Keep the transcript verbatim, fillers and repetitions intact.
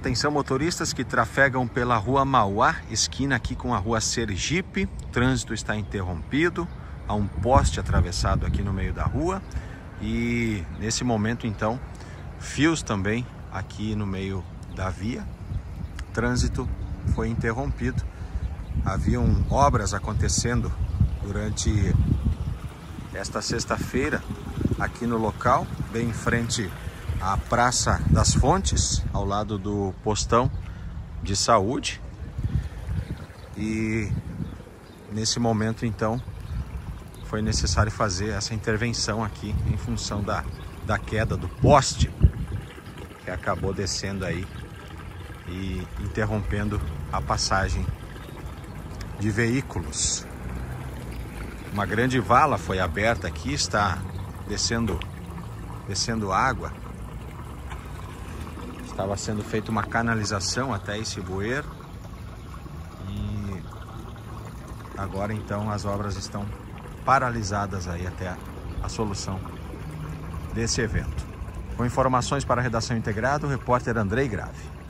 Atenção motoristas que trafegam pela rua Mauá, esquina aqui com a rua Sergipe. O trânsito está interrompido, há um poste atravessado aqui no meio da rua. E nesse momento então, fios também aqui no meio da via. O trânsito foi interrompido. Haviam obras acontecendo durante esta sexta-feira aqui no local, bem em frente à Praça das Fontes, ao lado do postão de saúde. E nesse momento então foi necessário fazer essa intervenção aqui em função da, da queda do poste, que acabou descendo aí e interrompendo a passagem de veículos. Uma grande vala foi aberta aqui, está descendo, descendo água. Estava sendo feita uma canalização até esse bueiro. E agora então as obras estão paralisadas aí até a, a solução desse evento. Com informações para a Redação Integrada, o repórter Andrei Grave.